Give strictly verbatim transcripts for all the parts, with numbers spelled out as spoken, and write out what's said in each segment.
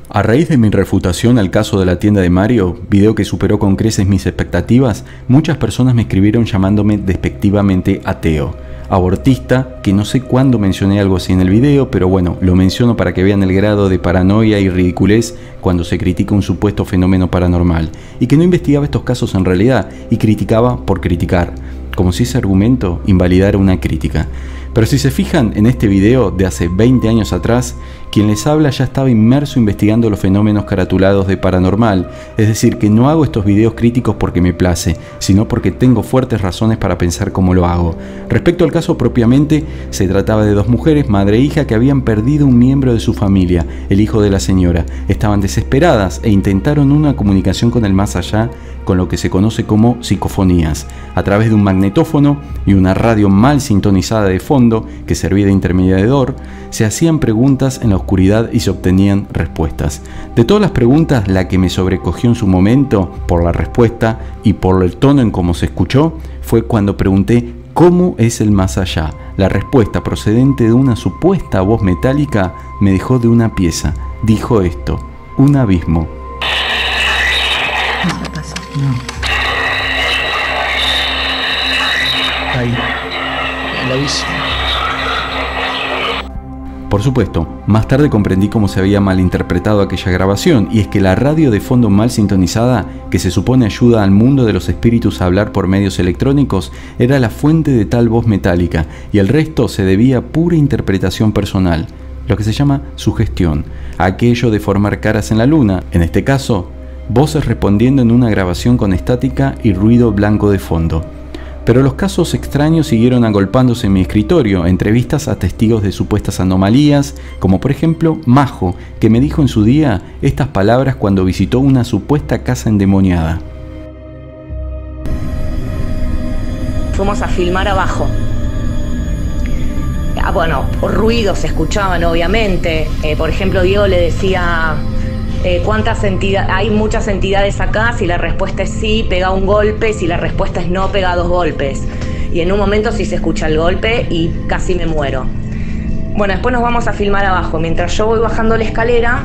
A raíz de mi refutación al caso de la tienda de Mario, video que superó con creces mis expectativas, muchas personas me escribieron llamándome despectivamente ateo, abortista, que no sé cuándo mencioné algo así en el video, pero bueno, lo menciono para que vean el grado de paranoia y ridiculez cuando se critica un supuesto fenómeno paranormal, y que no investigaba estos casos en realidad, y criticaba por criticar, como si ese argumento invalidara una crítica. Pero si se fijan en este video de hace veinte años atrás, quien les habla ya estaba inmerso investigando los fenómenos caratulados de paranormal, es decir, que no hago estos videos críticos porque me place, sino porque tengo fuertes razones para pensar cómo lo hago. Respecto al caso propiamente, se trataba de dos mujeres, madre e hija, que habían perdido un miembro de su familia, el hijo de la señora. Estaban desesperadas e intentaron una comunicación con el más allá, con lo que se conoce como psicofonías, a través de un magnetófono y una radio mal sintonizada de fondo que servía de intermediador. Se hacían preguntas en la oscuridad y se obtenían respuestas. De todas las preguntas, la que me sobrecogió en su momento por la respuesta y por el tono en cómo se escuchó fue cuando pregunté ¿cómo es el más allá? La respuesta, procedente de una supuesta voz metálica, me dejó de una pieza. Dijo esto: un abismo. No. Ahí, el aviso. Por supuesto, más tarde comprendí cómo se había malinterpretado aquella grabación, y es que la radio de fondo mal sintonizada, que se supone ayuda al mundo de los espíritus a hablar por medios electrónicos, era la fuente de tal voz metálica, y el resto se debía a pura interpretación personal, lo que se llama sugestión, aquello de formar caras en la luna, en este caso, voces respondiendo en una grabación con estática y ruido blanco de fondo. Pero los casos extraños siguieron agolpándose en mi escritorio, entrevistas a testigos de supuestas anomalías, como por ejemplo Majo, que me dijo en su día estas palabras cuando visitó una supuesta casa endemoniada. Fuimos a filmar abajo. Ah, bueno, ruidos se escuchaban obviamente. Eh, por ejemplo, Diego le decía... Eh, ¿Cuántas entidades? Hay muchas entidades acá. Si la respuesta es sí, pega un golpe. Si la respuesta es no, pega dos golpes. Y en un momento sí se escucha el golpe y casi me muero. Bueno, después nos vamos a filmar abajo. Mientras yo voy bajando la escalera,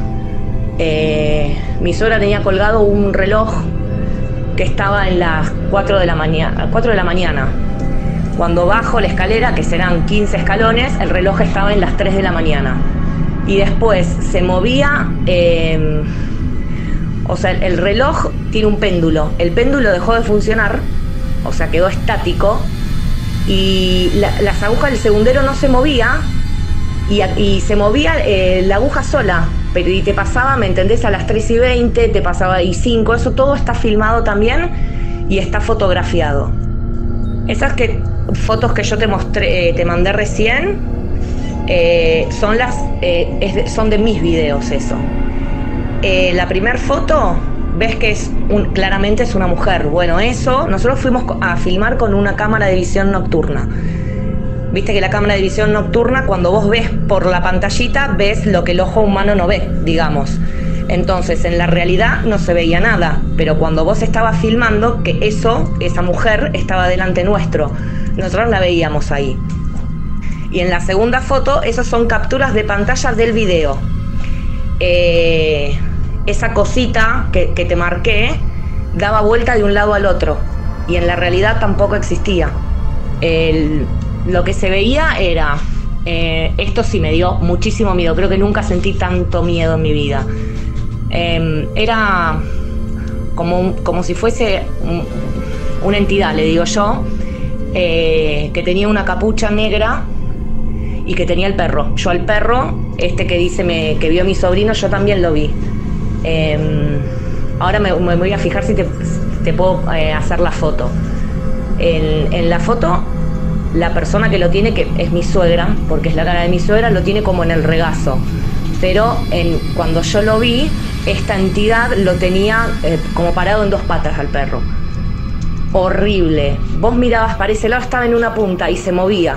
eh, mi suegra tenía colgado un reloj que estaba en las cuatro de la mañana. cuatro de la mañana. Cuando bajo la escalera, que serán quince escalones, el reloj estaba en las tres de la mañana. Y después se movía, eh, o sea, el reloj tiene un péndulo. El péndulo dejó de funcionar, o sea, quedó estático, y la, las agujas del segundero no se movía, y, y se movía eh, la aguja sola, pero y te pasaba, ¿me entendés? A las tres y veinte, te pasaba y cinco, eso todo está filmado también y está fotografiado. Esas que, fotos que yo te mostré, eh, te mandé recién, Eh, son las eh, es de, son de mis videos eso. Eh, la primera foto ves que es un, claramente es una mujer. Bueno, eso nosotros fuimos a filmar con una cámara de visión nocturna. Viste que la cámara de visión nocturna, cuando vos ves por la pantallita, ves lo que el ojo humano no ve, digamos. Entonces en la realidad no se veía nada, pero cuando vos estabas filmando, que eso, esa mujer estaba delante nuestro, nosotros la veíamos ahí. Y en la segunda foto, esas son capturas de pantalla del video. Eh, esa cosita que, que te marqué daba vuelta de un lado al otro. Y en la realidad tampoco existía. El, lo que se veía era... Eh, esto sí me dio muchísimo miedo. Creo que nunca sentí tanto miedo en mi vida. Eh, era como, como si fuese un, una entidad, le digo yo, eh, que tenía una capucha negra y que tenía el perro. Yo al perro, este que dice me, que vio mi sobrino, yo también lo vi. Eh, ahora me, me voy a fijar si te, te puedo eh, hacer la foto. En, en la foto, la persona que lo tiene, que es mi suegra, porque es la cara de mi suegra, lo tiene como en el regazo. Pero en, cuando yo lo vi, esta entidad lo tenía eh, como parado en dos patas al perro. Horrible. Vos mirabas para ese lado, estaba en una punta y se movía.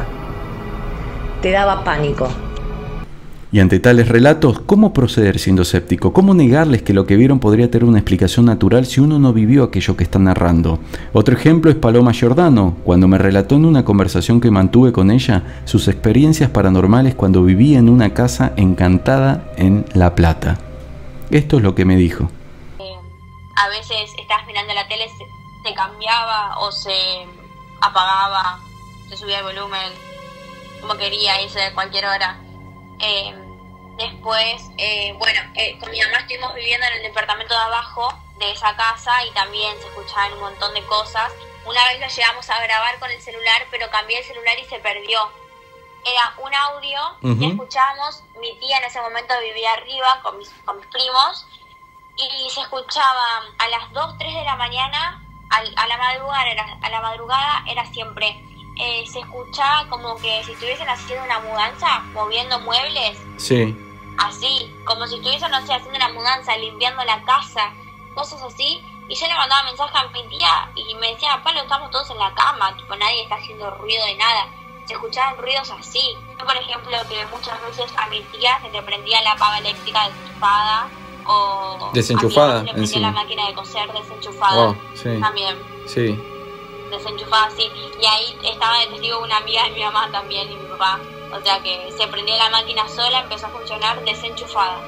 Te daba pánico. Y ante tales relatos, ¿cómo proceder siendo escéptico? ¿Cómo negarles que lo que vieron podría tener una explicación natural si uno no vivió aquello que están narrando? Otro ejemplo es Paloma Giordano, cuando me relató en una conversación que mantuve con ella sus experiencias paranormales cuando vivía en una casa encantada en La Plata. Esto es lo que me dijo. Eh, a veces estabas mirando la tele, se, se cambiaba o se apagaba, se subía el volumen, como quería irse de cualquier hora. Eh, después, eh, bueno, eh, con mi mamá estuvimos viviendo en el departamento de abajo de esa casa y también se escuchaban un montón de cosas. Una vez lo llegamos a grabar con el celular, pero cambié el celular y se perdió. Era un audio uh-huh. que escuchábamos, mi tía en ese momento vivía arriba con mis, con mis primos, y se escuchaba a las dos, tres de la mañana, a, a, la, madrugada era, a la madrugada era siempre, eh, se escuchaba como que si estuviesen haciendo una mudanza, moviendo muebles, sí, así, como si estuviesen, no sé, haciendo una mudanza, limpiando la casa, cosas así. Y yo le mandaba mensaje a mi tía y me decía, Pablo, estamos todos en la cama, tipo, nadie está haciendo ruido de nada. Se escuchaban ruidos así. Yo, por ejemplo, que muchas veces a mi tía se le prendía la pava eléctrica desenchufada o desenchufada, a mi hermano se le prendía la máquina de coser desenchufada. Wow, sí. También. Sí. Desenchufada, sí. Y ahí estaba de testigo una amiga de mi mamá también y mi papá. O sea que se prendió la máquina sola, empezó a funcionar desenchufada.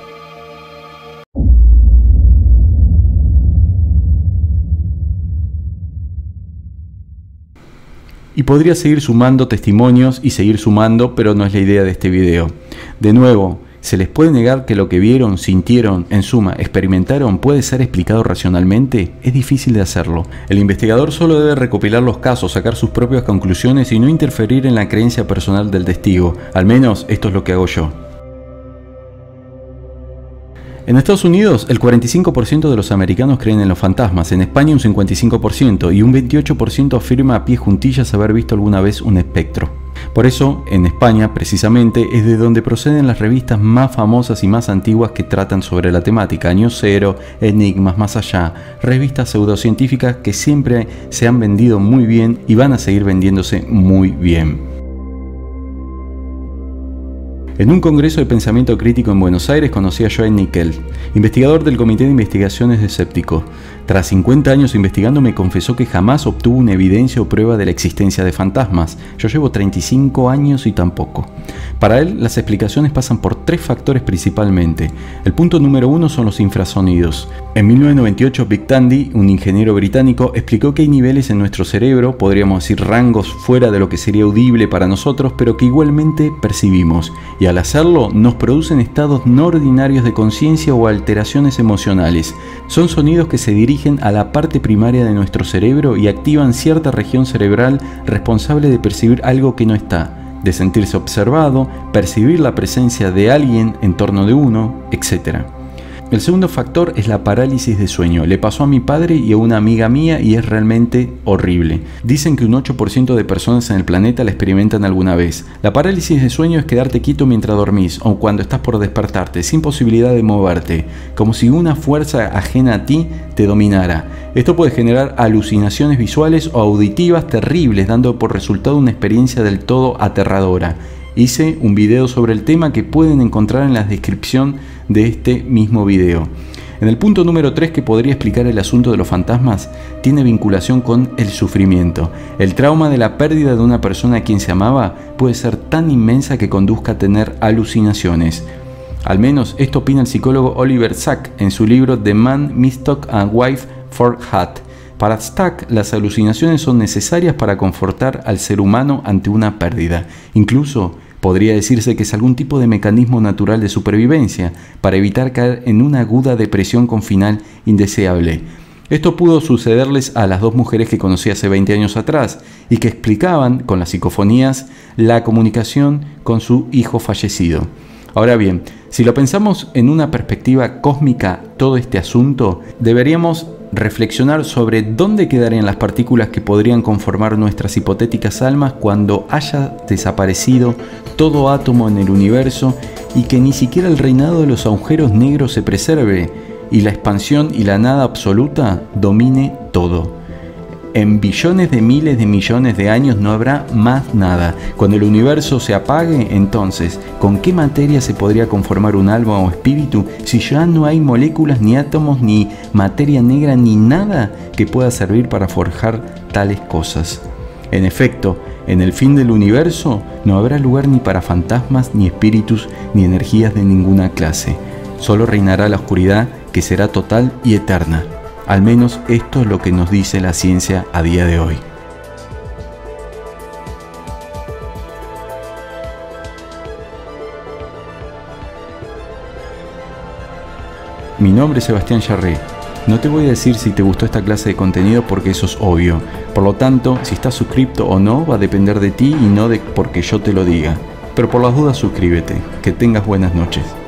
Y podría seguir sumando testimonios y seguir sumando, pero no es la idea de este video. De nuevo, ¿se les puede negar que lo que vieron, sintieron, en suma, experimentaron puede ser explicado racionalmente? Es difícil de hacerlo. El investigador solo debe recopilar los casos, sacar sus propias conclusiones y no interferir en la creencia personal del testigo. Al menos esto es lo que hago yo. En Estados Unidos, el cuarenta y cinco por ciento de los americanos creen en los fantasmas, en España un cincuenta y cinco por ciento y un veintiocho por ciento afirma a pie juntillas haber visto alguna vez un espectro. Por eso, en España, precisamente, es de donde proceden las revistas más famosas y más antiguas que tratan sobre la temática: Año Cero, Enigmas, Más Allá, revistas pseudocientíficas que siempre se han vendido muy bien y van a seguir vendiéndose muy bien. En un congreso de pensamiento crítico en Buenos Aires conocí a Joel Nickel, investigador del Comité de Investigaciones de Escépticos. Tras cincuenta años investigando, me confesó que jamás obtuvo una evidencia o prueba de la existencia de fantasmas. Yo llevo treinta y cinco años y tampoco. Para él, las explicaciones pasan por tres factores principalmente. El punto número uno son los infrasonidos. En mil novecientos noventa y ocho, Vic Tandy, un ingeniero británico, explicó que hay niveles en nuestro cerebro, podríamos decir rangos fuera de lo que sería audible para nosotros, pero que igualmente percibimos. Y al hacerlo, nos producen estados no ordinarios de conciencia o alteraciones emocionales. Son sonidos que se dirigen a la parte primaria de nuestro cerebro y activan cierta región cerebral responsable de percibir algo que no está, de sentirse observado, percibir la presencia de alguien en torno de uno, etcétera. El segundo factor es la parálisis de sueño. Le pasó a mi padre y a una amiga mía y es realmente horrible. Dicen que un ocho por ciento de personas en el planeta la experimentan alguna vez. La parálisis de sueño es quedarte quieto mientras dormís o cuando estás por despertarte, sin posibilidad de moverte, como si una fuerza ajena a ti te dominara. Esto puede generar alucinaciones visuales o auditivas terribles, dando por resultado una experiencia del todo aterradora. Hice un video sobre el tema que pueden encontrar en la descripción de este mismo video. En el punto número tres, que podría explicar el asunto de los fantasmas, tiene vinculación con el sufrimiento. El trauma de la pérdida de una persona a quien se amaba puede ser tan inmensa que conduzca a tener alucinaciones. Al menos esto opina el psicólogo Oliver Sacks en su libro The Man Mistook a Wife for Hat. Para Sacks, las alucinaciones son necesarias para confortar al ser humano ante una pérdida. Incluso podría decirse que es algún tipo de mecanismo natural de supervivencia para evitar caer en una aguda depresión con final indeseable. Esto pudo sucederles a las dos mujeres que conocí hace veinte años atrás y que explicaban con las psicofonías la comunicación con su hijo fallecido. Ahora bien, si lo pensamos en una perspectiva cósmica todo este asunto, deberíamos reflexionar sobre dónde quedarían las partículas que podrían conformar nuestras hipotéticas almas cuando haya desaparecido todo átomo en el universo y que ni siquiera el reinado de los agujeros negros se preserve y la expansión y la nada absoluta domine todo. En billones de miles de millones de años no habrá más nada. Cuando el universo se apague, entonces, ¿con qué materia se podría conformar un alma o espíritu si ya no hay moléculas, ni átomos, ni materia negra, ni nada que pueda servir para forjar tales cosas? En efecto, en el fin del universo no habrá lugar ni para fantasmas, ni espíritus, ni energías de ninguna clase. Solo reinará la oscuridad, que será total y eterna. Al menos esto es lo que nos dice la ciencia a día de hoy. Mi nombre es Sebastián Charré. No te voy a decir si te gustó esta clase de contenido porque eso es obvio. Por lo tanto, si estás suscripto o no va a depender de ti y no de porque yo te lo diga. Pero por las dudas suscríbete. Que tengas buenas noches.